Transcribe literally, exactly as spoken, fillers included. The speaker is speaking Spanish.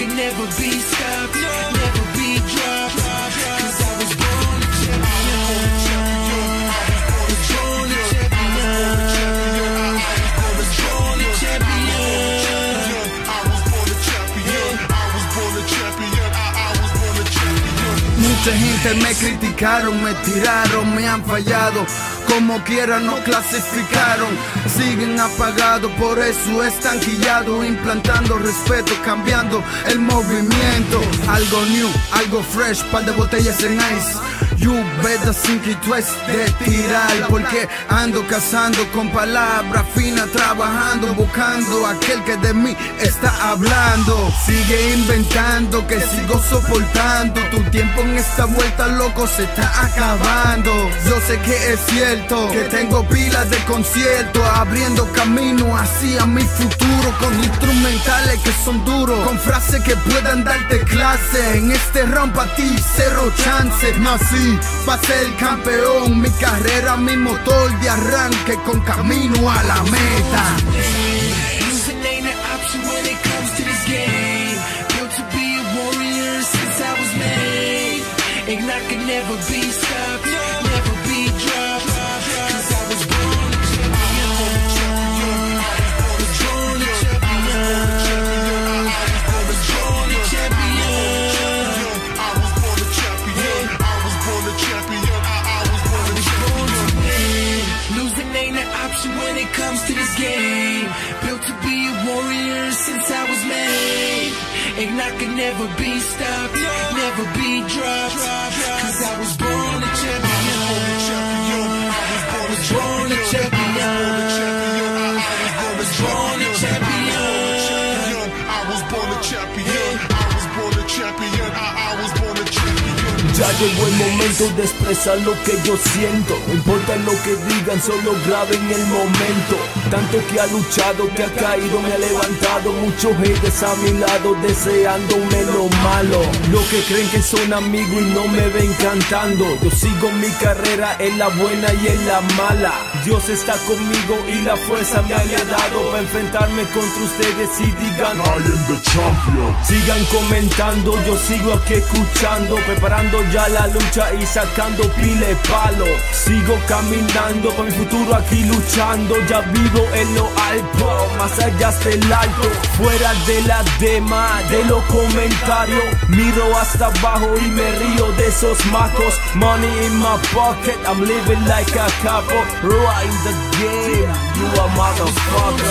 could never be stopped, never be dropped, cause I was born a champion. I was born a champion. I was born a champion. I was born a champion. I was born a champion. I was born a champion. Mucha gente me criticaron, me tiraron, me han fallado. Como quiera no clasificaron, siguen apagados, por eso están quillados, implantando respeto, cambiando el movimiento. Algo new, algo fresh, par de botellas en ice. You better think it twice de tirar, porque ando cazando con palabras finas, trabajando, buscando aquel que de mí está hablando. Sigue inventando que sigo soportando, tu tiempo en esta vuelta loco se está acabando. Yo sé que es cierto, que tengo pilas de concierto, abriendo camino hacia mi futuro, con instrumentales que son duros, con frases que puedan darte clase. En este round pa' ti cero chance, nací pa' ser campeón, mi carrera, mi motor de arranque con camino a la meta. Losing ain't an option when it comes to this game. Built to be a warrior since I was made, and I could never be stopped, never be dropped, cause I was born a champion. I was born a champion. I was born a champion. I was born a champion. I was born a champion. I was born a champion. Losing ain't an option when it comes to this game. Built to be a warrior since I was made, and I could never be stopped, never be dropped, cause I was born a champion. I was born a champion. I was born a champion. I was born a champion. I was born a champion. I was born a champion. Ya llegó el momento de expresar lo que yo siento. No importa lo que digan, solo graben el momento. Tanto que ha luchado, que ha caído, me ha levantado. Muchos haters a mi lado, deseándome lo malo. Los que creen que son amigos y no me ven cantando. Yo sigo mi carrera en la buena y en la mala. Dios está conmigo y la fuerza me ha dado para enfrentarme contra ustedes y digan I am the champion. Sigan comentando, yo sigo aquí escuchando, preparando ya la lucha y sacando pile palo. Sigo caminando para mi futuro aquí luchando. Ya vivo en lo alto, más allá del alto, fuera de la dema, de los comentarios. Miro hasta abajo y me río de esos macos. Money in my pocket, I'm living like a capo. Right in the game, you a motherfucker.